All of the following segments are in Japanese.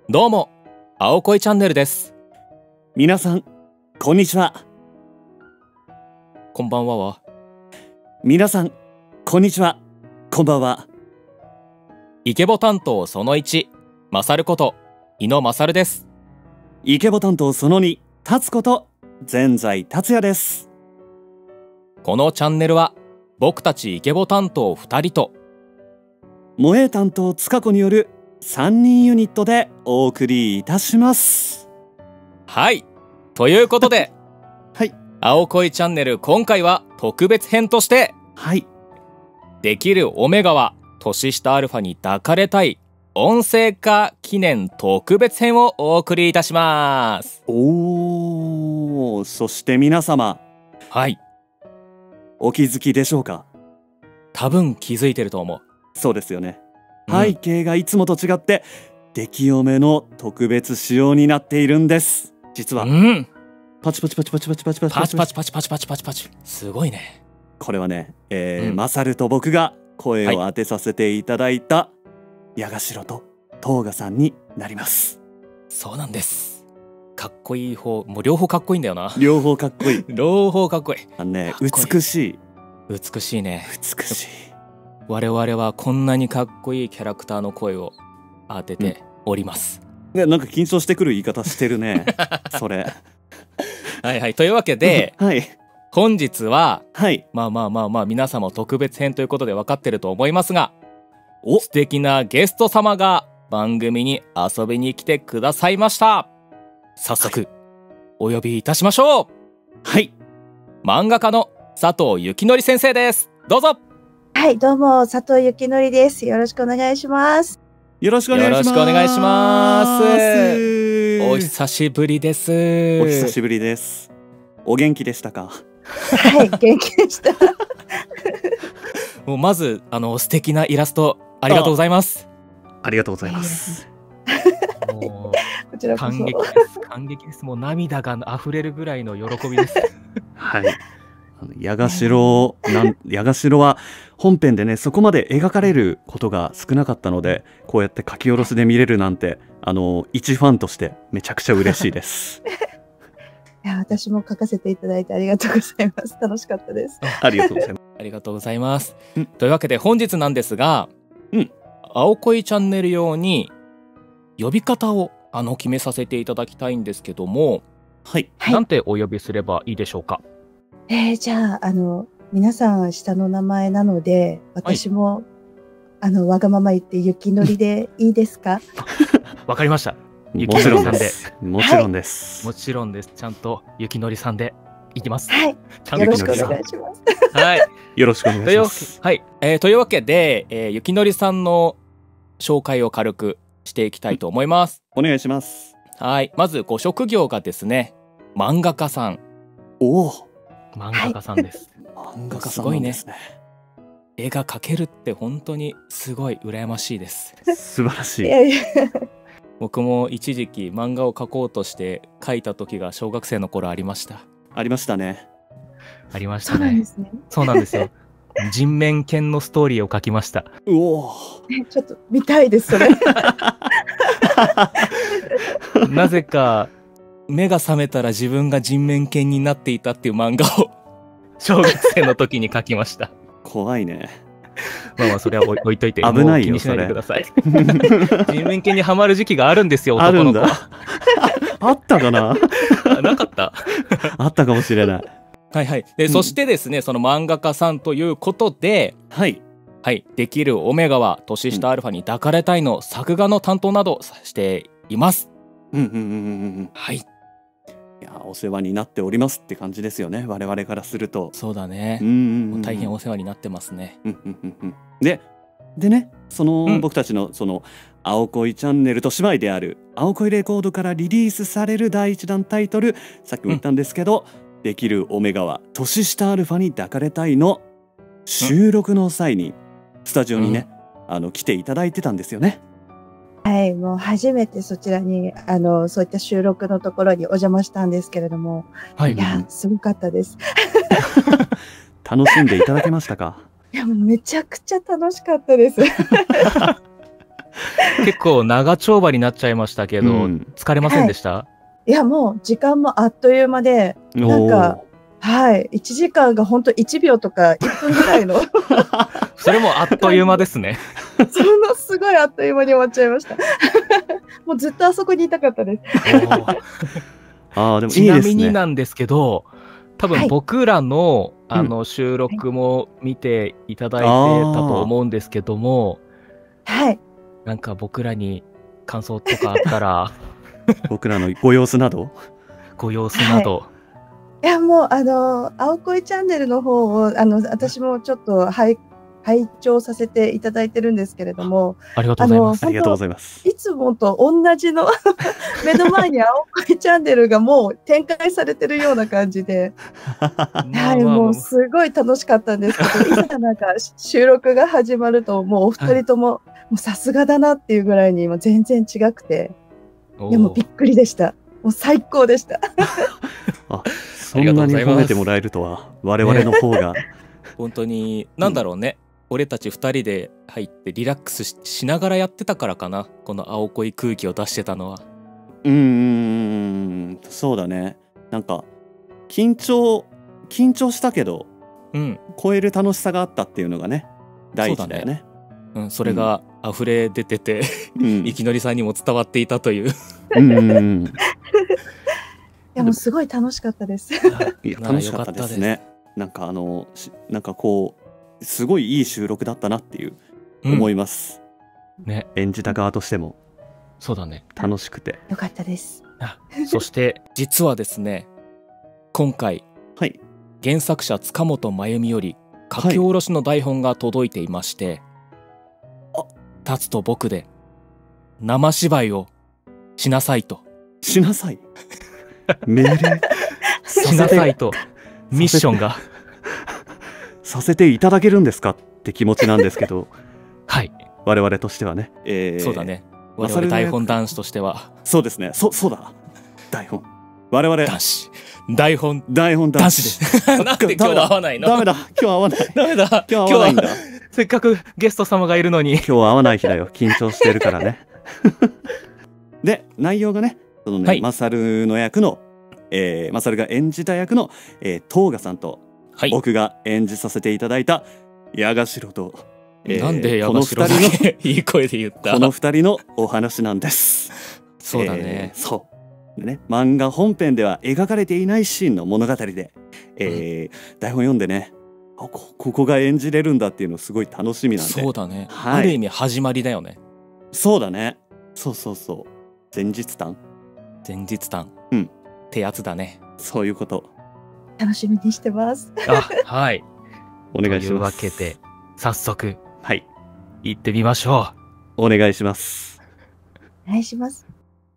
どうも、青恋チャンネルです。 皆さん、こんにちは。 こんばんはは。 皆さん、こんにちは。こんばんは。 イケボ担当その1、マサルこと井野マサルです。 イケボ担当その2、達こと全財達也です。 このチャンネルは僕たちイケボ担当2人と萌え担当塚子による3人ユニットでお送りいたします。 はい、ということではい、 青恋チャンネル今回は特別編としてはい、 できるオメガは年下アルファに抱かれたい音声化記念特別編をお送りいたします。 おー、そして皆様、 はい、 お気づきでしょうか？ 多分気づいてると思う。 そうですよね。背景がいつもと違って出来おめの特別仕様になっているんです。実は、パチパチパチパチパチパチパチパチパチパチパチパチパチパチ、すごいね。 これはね、マサルと僕が声を当てさせていただいた矢頭とトーガさんになります。 そうなんです。かっこいい方、もう両方かっこいいんだよな。 両方かっこいい。 両方かっこいい。 美しい。 美しいね。 美しい。 我々はこんなにかっこいいキャラクターの声を当てております。 なんか緊張してくる言い方してるね。それ。 はいはい。というわけで、 はい、 本日は、 はい、 まあ皆様特別編ということで分かってると思いますが、素敵なゲスト様が番組に遊びに来てくださいました。早速、お呼びいたしましょう。 はい。 漫画家の佐藤幸則先生です。どうぞ。 はい、どうも佐藤幸則です。よろしくお願いします。 よろしくお願いします。 よろしくお願いします。お久しぶりです。 お久しぶりです。お元気でしたか？ はい、元気でした。 もうまず素敵なイラストありがとうございます。 ありがとうございます。 もうこちらこそ感激です。感激です。もう涙が溢れるぐらいの喜びです。 はい。矢頭は本編でねそこまで描かれることが少なかったので、こうやって書き下ろしで見れるなんて一ファンとしてめちゃくちゃ嬉しいです。 いや、私も書かせていただいてありがとうございます。楽しかったです。 ありがとうございます。 ありがとうございます。というわけで本日なんですが、青恋チャンネル用に呼び方を決めさせていただきたいんですけども、 はい、 なんてお呼びすればいいでしょうか？ じゃあ皆さん下の名前なので、私も、わがまま言って幸則でいいですか？ わかりました。 もちろんです。もちろんです。 もちろんです。ちゃんと幸則さんでいきます。 はい。よろしくお願いします。 はい。 よろしくお願いします。 はい。というわけで、幸則さんの紹介を軽くしていきたいと思います。 お願いします。 はい。まずご職業がですね、漫画家さん。 おお。 漫画家さんです。 漫画家さんなんですね。 絵が描けるって本当にすごい羨ましいです。 素晴らしい。 僕も一時期漫画を描こうとして描いた時が小学生の頃ありました。 ありましたね。 ありましたね。そうなんですよ。人面犬のストーリーを描きました。 うお。 ちょっと見たいですそれ。 なぜか目が覚めたら自分が人面犬になっていたっていう漫画を小学生の時に描きました。 怖いね。 まあそれは置いといて、 危ないよ、 気にしないでください。人面犬にはまる時期があるんですよ、 男の子。 あったかな？ なかったあったかもしれない。 はいはい。で、そしてですね、その漫画家さんということで、はい。できるオメガは年下アルファに抱かれたいの作画の担当などしています。はい。 いや、お世話になっておりますって感じですよね、我々からすると。 そうだね。大変お世話になってますね。 でね、僕たちの青恋チャンネルと姉妹である青恋レコードからリリースされる第一弾タイトル、さっきも言ったんですけど、できるオメガは年下アルファに抱かれたいの収録の際にスタジオにね、来ていただいてたんですよね。 はい、もう初めてそちらにそういった収録のところにお邪魔したんですけれども、いやすごかったです。 楽しんでいただけましたか？ いやもうめちゃくちゃ楽しかったです。 結構長丁場になっちゃいましたけど、疲れませんでした？ いや、もう時間もあっという間で、なんか、はい、1時間が本当1秒とか1分ぐらいのそれもあっという間ですね。 そのすごいあっという間に終わっちゃいました。もうずっとあそこにいたかったです。 ああ、でもいいですね。 ちなみになんですけど、多分僕らの、収録も見ていただいてたと思うんですけども、 はい。 なんか僕らに感想とかあったら僕らのご様子などいや、もう青恋チャンネルの方を私もちょっと拝聴させていただいてるんですけれども、 ありがとうございます。 ありがとうございます。 いつもと同じの目の前に青恋チャンネルがもう展開されてるような感じで、はい、もうすごい楽しかったんですけど、いざなんか収録が始まると、もうお二人とも、もうさすがだなっていうぐらいにも全然違くて、いやもうびっくりでした。もう最高でした。 あ、そんなに褒めてもらえるとは、我々の方が。 本当に、なんだろうね。俺たち2人で入ってリラックス しながらやってたからかな、この青恋空気を出してたのは。 そうだね。なんか緊張したけど、超える楽しさがあったっていうのがね、第一だよね。 それが溢れ出てて、いきのりさんにも伝わっていたという。 いやもうすごい楽しかったです。 いや楽しかったですね。なんかなんかこうすごいいい収録だったなっていう思います。 ね、 演じた側としても。 そうだね。 楽しくて。 よかったです。 そして実はですね、今回、原作者塚本真由美より書き下ろしの台本が届いていまして、タツと僕で生芝居をしなさいと。 しなさい。命令しなさいとミッションがさせていただけるんですかって気持ちなんですけど、 はい、 我々としてはね。 そうだね。我々台本男子としては。 そうですね。そうだ。台本。我々 男子。台本男子で。なんで今日は合わないの？ ダメだ。今日は合わない。 ダメだ。 今日は合わないんだ。 せっかくゲスト様がいるのに。 今日は合わない日だよ。緊張してるからね。で、内容がね、そのね、マサルの役の、マサルが演じた役の、トーガさんと、僕が演じさせていただいた矢頭と、 なんで矢頭だけいい声で言った？ この二人のお話なんです。 そうだね。 そうでね、漫画本編では描かれていないシーンの物語で、台本読んでね、ここが演じれるんだっていうのすごい楽しみなんで。 そうだね。ある意味始まりだよね。 そうだね。そう。前日談ってやつだね。 そういうこと。 楽しみにしてます。 はい。 お願いします。 というわけで早速行ってみましょう。お願いします。 お願いします。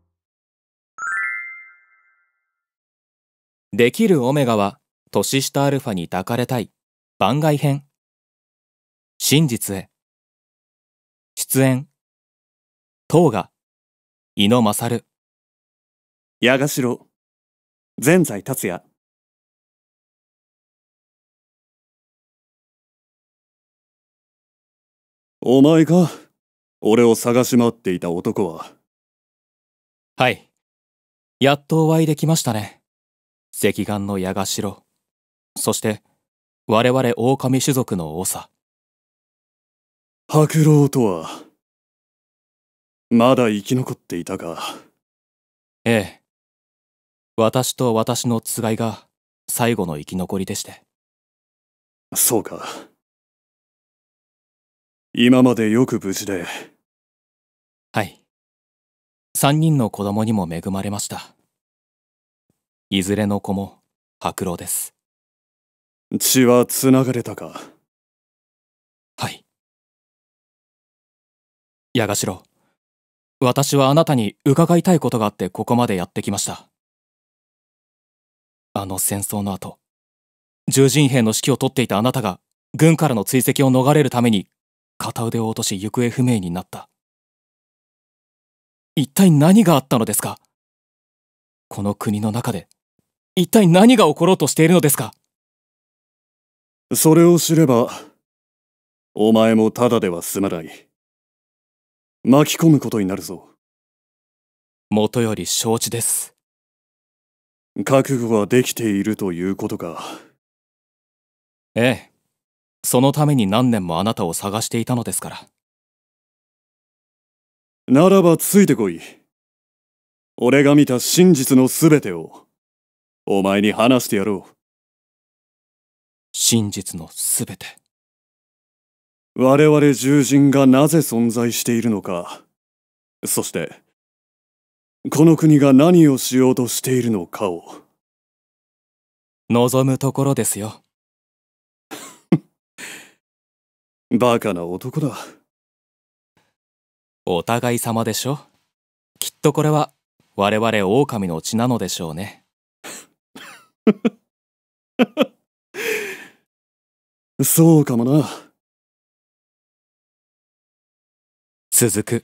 できるオメガは年下アルファに抱かれたい番外編。真実へ。出演トーガ、井野勝、 矢頭、全財達也。お前か、俺を探し回っていた男は。 はい、やっとお会いできましたね。赤眼の矢頭、そして我々狼種族の長。 白老とはまだ生き残っていたか。 ええ、私と私のつがいが最後の生き残りでして。 そうか。今までよく無事で。 はい、3人の子供にも恵まれました。いずれの子も白老です。 血はつながれたか。 はい。矢頭、私はあなたに伺いたいことがあってここまでやってきました。あの戦争の後、従陣兵の指揮を執っていたあなたが軍からの追跡を逃れるために片腕を落とし行方不明になった。一体何があったのですか？この国の中で一体何が起ころうとしているのですか？ それを知ればお前もただでは済まない。 巻き込むことになるぞ。 もとより承知です。 覚悟はできているということか。 ええ。そのために何年もあなたを探していたのですから。 ならばついてこい。俺が見た真実のすべてをお前に話してやろう。 真実のすべて。 我々獣人がなぜ存在しているのか、そしてこの国が何をしようとしているのかを。 望むところですよ。 バカな男だ。 お互い様でしょ。きっとこれは我々狼の血なのでしょうね。 そうかもな。 続く。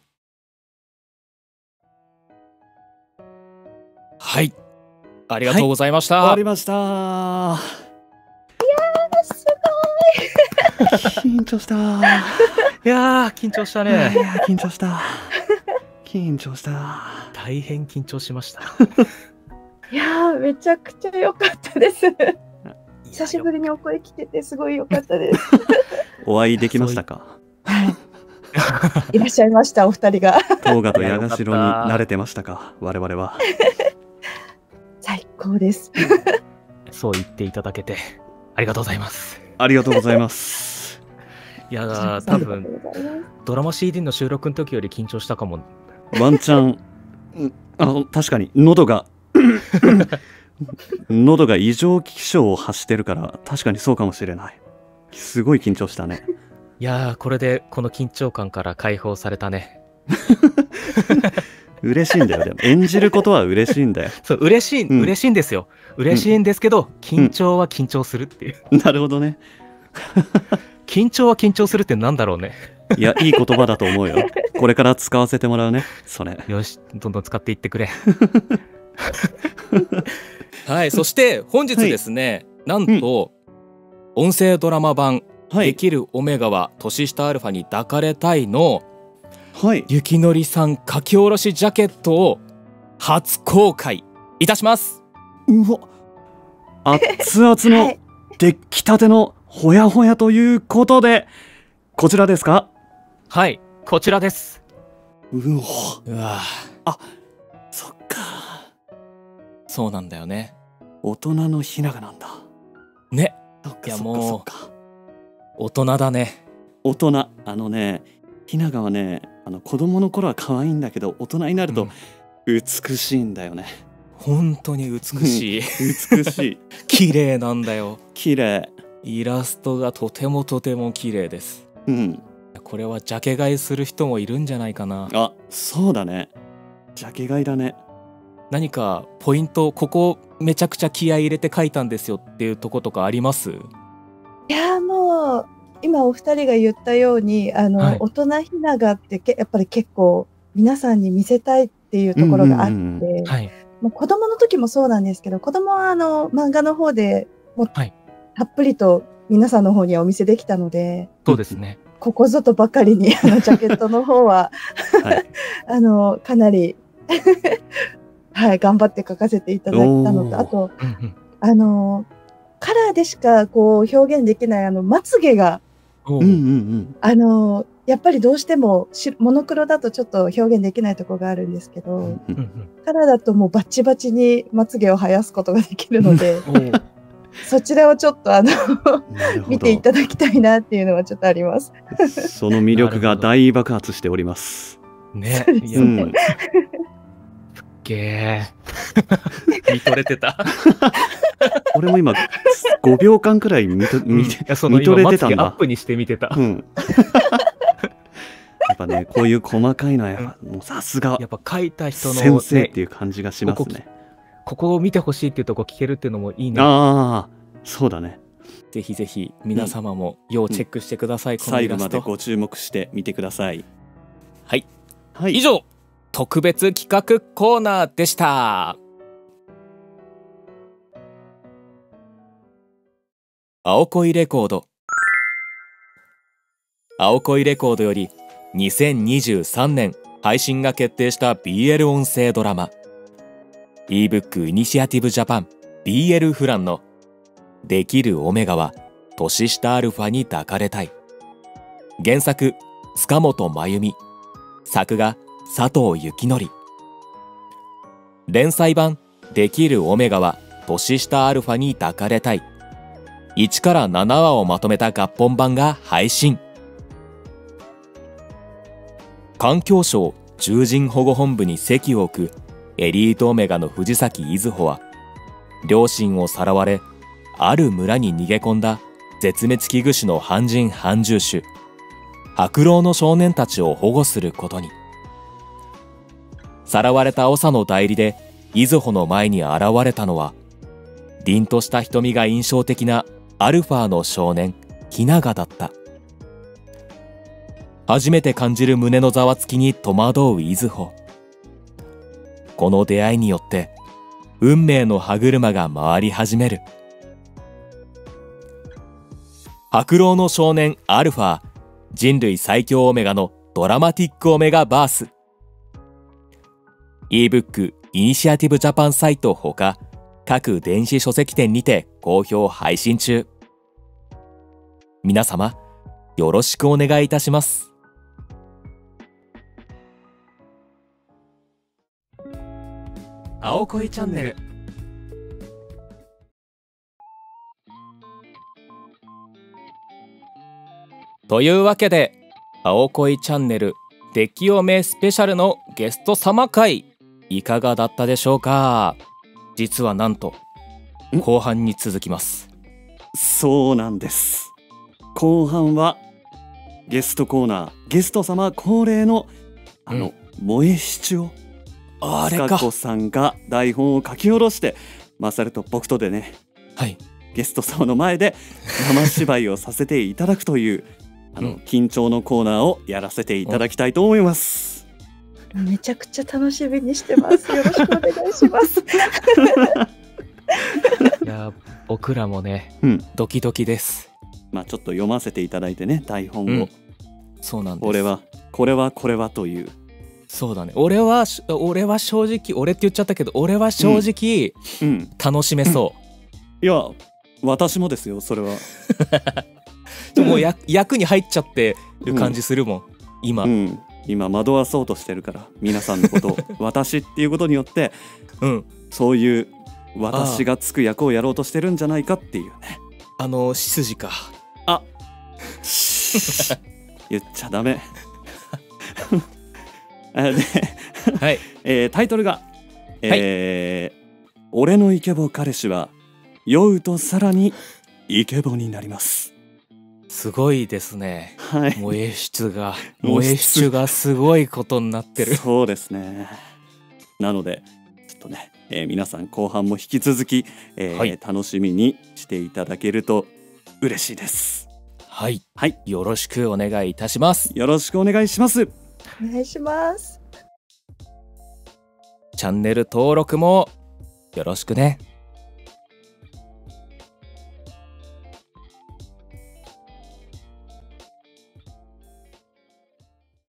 はい。ありがとうございました。 終わりました。いやー、すごい。緊張した。 いやー、緊張したね。 いやー、緊張した。緊張した。 大変緊張しました。 いやー、めちゃくちゃ良かったです。久しぶりにお声聞けてすごい良かったです。 お会いできましたか？ はい。いらっしゃいました、お二人が。 トーガとヤガシロに慣れてましたか？我々は。 最高です。 そう言っていただけてありがとうございます。 ありがとうございます。 いやー、多分ドラマ CD の収録の時より緊張したかも。 ワンチャン、確かに喉が異常気象を発してるから確かにそうかもしれない。すごい緊張したね。 いやー、これでこの緊張感から解放されたね。 嬉しいんだよ。でも演じることは嬉しいんだよ。 そう、嬉しいんですよ。嬉しいんですけど、緊張は緊張するっていう。 なるほどね。 緊張は緊張するってなんだろうね。 いや、いい言葉だと思うよ。これから使わせてもらうね、それ。 よし、どんどん使っていってくれ。はい、そして本日ですね、なんと、音声ドラマ版、できるオメガは年下アルファに抱かれたいの、ゆきのりさん書き下ろしジャケットを初公開いたします。 うわ、熱々の出来たてのほやほやということで、こちらですか？ はい、こちらです。 うわ、 あ、そっか。 そうなんだよね。 大人のひながなんだ。 ね。 いや、もう大人だね。 大人。ひながはね、子供の頃は可愛いんだけど、大人になると美しいんだよね。 本当に美しい。 美しい。 綺麗なんだよ。 綺麗。 イラストがとても綺麗です。 うん。 これはジャケ買いする人もいるんじゃないかな。 あ、そうだね。ジャケ買いだね。 何かポイント、ここめちゃくちゃ気合い入れて書いたんですよっていうとことかあります？ いや、もう今お二人が言ったように、大人ひながってやっぱり結構皆さんに見せたいっていうところがあって、もう子供の時もそうなんですけど、子供は漫画の方でもうたっぷりと皆さんの方にはお見せできたので、 そうですね。 ここぞとばかりにジャケットの方はかなりはい、頑張って書かせていただいたのと、あと、カラーでしかこう表現できないまつげが、やっぱりどうしてもモノクロだとちょっと表現できないところがあるんですけど、カラーだともうバッチバチにまつげを生やすことができるので、そちらをちょっと見ていただきたいなっていうのはちょっとあります。 その魅力が大爆発しております。 ね。げー。見とれてた。 俺も今5秒間くらい見とれてたんだ。 アップにして見てた。 やっぱね、こういう細かいのはやっぱもうさすがやっぱ書いた人の先生っていう感じがしますね。 ここを見てほしいっていうとこ聞けるっていうのもいいね。 ああ、そうだね。 ぜひぜひ皆様も要チェックしてください。 最後までご注目して見てください。 はい。以上、特別企画コーナーでした。青恋レコード。青恋レコードより 2023年配信が決定した BL 音声ドラマ ebook イニシアティブジャパン BL フランのできるオメガは年下アルファに抱かれたい。原作塚本真由美、作画佐藤幸則。連載版できるオメガは年下アルファに抱かれたい1から7話をまとめた合本版が配信。環境省獣人保護本部に籍を置くエリートオメガの藤崎瑞穂は、両親をさらわれある村に逃げ込んだ絶滅危惧種の半人半獣種白老の少年たちを保護することに。さらわれた長の代理で瑞穂の前に現れたのは、凛とした瞳が印象的なアルファの少年雛形だった。初めて感じる胸のざわつきに戸惑う瑞穂。この出会いによって運命の歯車が回り始める。白老の少年アルファ、人類最強オメガのドラマティックオメガバース。ebook イニシアティブジャパンサイトほか各電子書籍店にて好評配信中。皆様よろしくお願いいたします。青恋チャンネル。というわけで青恋チャンネルデキオメスペシャルのゲスト様会いかがだったでしょうか。実はなんと後半に続きます。 そうなんです。後半はゲストコーナー、ゲスト様恒例の萌えシチュを塚子さんが台本を書き下ろして、マサルと僕とでね、はい、ゲスト様の前で生芝居をさせていただくという緊張のコーナーをやらせていただきたいと思います。 めちゃくちゃ楽しみにしてます。よろしくお願いします。 いや僕らもね、ドキドキです。 まあちょっと読ませていただいてね、台本を、 そうなんです。 これはという。 そうだね。俺は正直、俺って言っちゃったけど、俺は正直、楽しめそう。 いや私もですよ、それは。 でも役に入っちゃってる感じするもん、 今惑わそうとしてるから、皆さんのことを私っていうことによって、そういう私がつく役をやろうとしてるんじゃないかっていうね。 血筋か。 言っちゃダメ。で、タイトルが、俺のイケボ彼氏は酔うとさらにイケボになります。 すごいですね。萌え質がすごいことになってる。 そうですね。なのでちょっとね、皆さん後半も引き続き、楽しみにしていただけると嬉しいです。 はい、よろしくお願いいたします。 よろしくお願いします。 お願いします。 チャンネル登録もよろしくね。